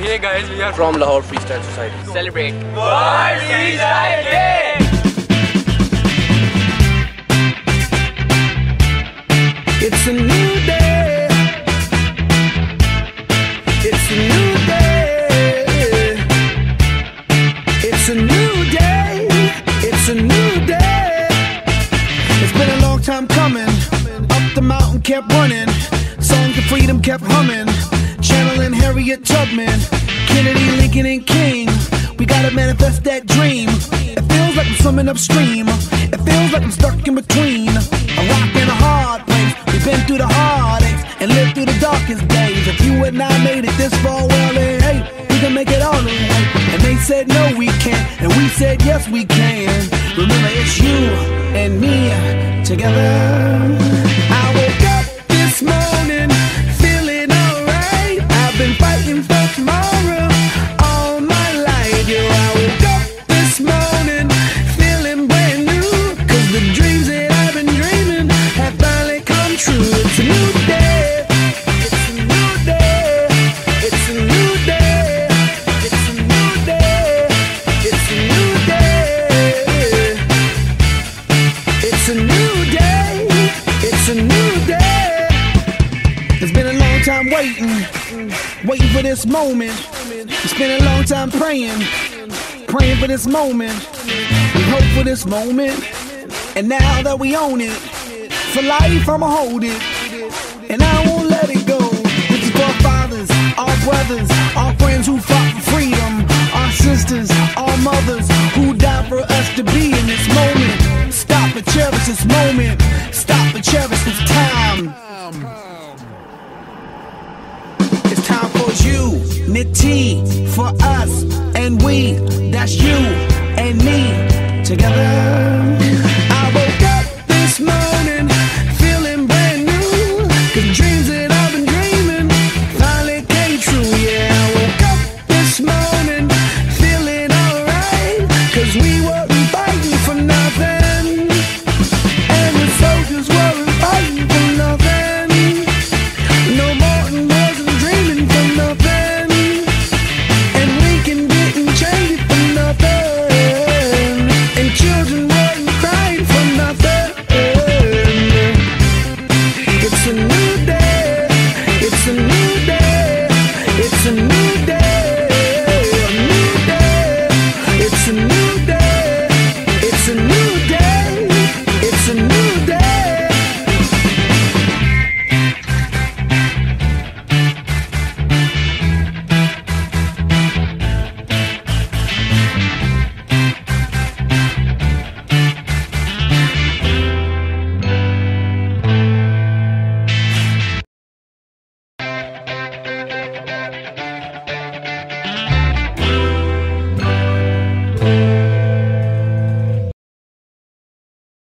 Hey guys, we are from Lahore Freestyle Society. celebrate World Freestyle Day. It's a new day. It's a new day. It's a new day. It's a new day. It's been a long time coming. Up the mountain kept running. Songs of freedom kept humming. Channeling Harriet Tubman, Kennedy, Lincoln, and King. We gotta manifest that dream. It feels like I'm swimming upstream. It feels like I'm stuck in between a rock and a hard place. We've been through the heartaches and lived through the darkest days. If you and I made it this far, well then hey, we can make it all the way. And they said no we can't, and we said yes we can. Remember it's you and me together. I woke up this morning feeling alright. I've been fighting for tomorrow all my life. Yeah, I woke up this morning feeling brand new, 'cause the dreams that I've been dreaming have finally come true. It's a new day. It's a new day. It's a new day. It's a new day. It's a new day. It's a new day. It's a new day. It's been a long time waiting for this moment. We spent a long time praying for this moment. We hope for this moment, and now that we own it, for life I'ma hold it, and I won't let it go. This is for our fathers, our brothers, our friends who fought for freedom, our sisters, our mothers who died for us to be in this moment. Stop and cherish this moment. Stop and cherish this time. It's time for unity, for us and we. That's you and me together. I woke up this morning